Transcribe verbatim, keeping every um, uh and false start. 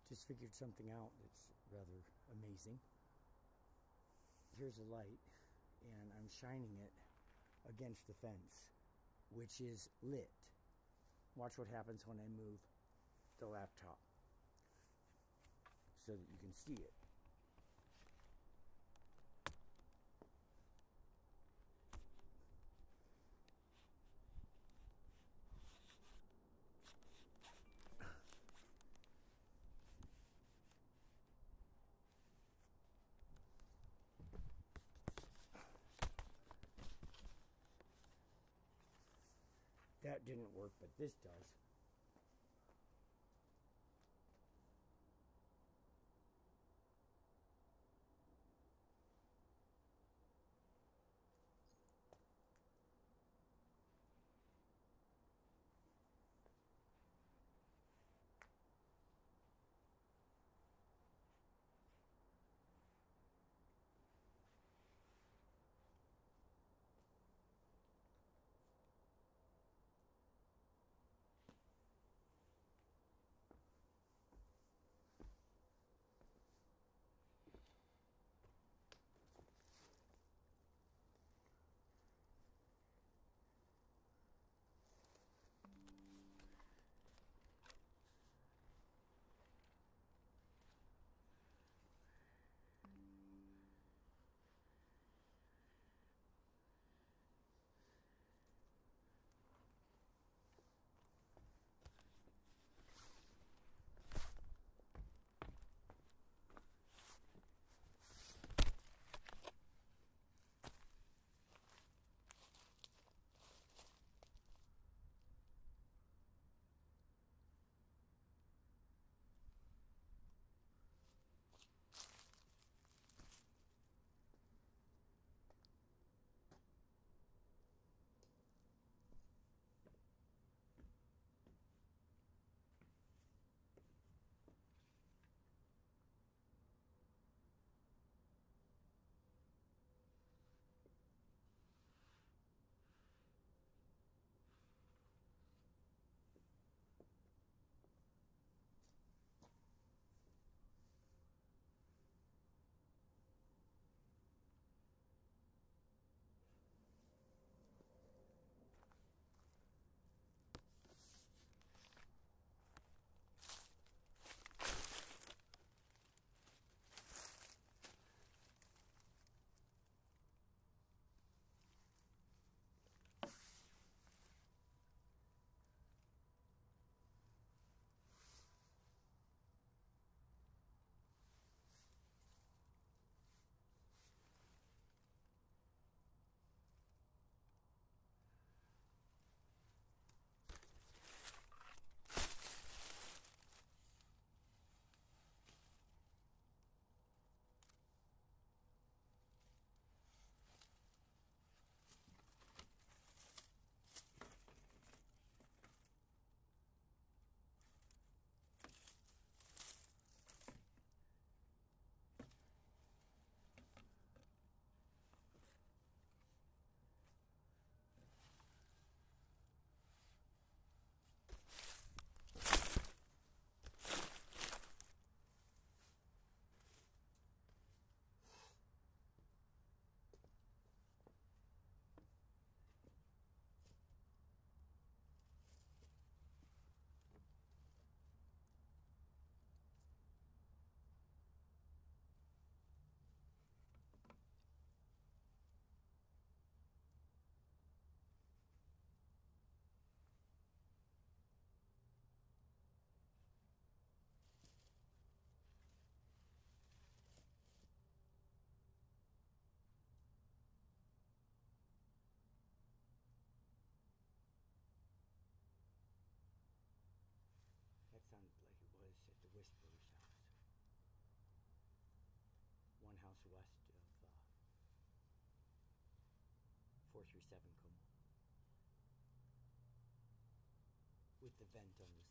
Just figured something out that's rather amazing. Here's a light, and I'm shining it against the fence, which is lit. Watch what happens when I move the laptop so that you can see it. That didn't work, but this does. That sounded like it was at the Whisperer's house. One house west of uh, four three seven Como. With the vent on the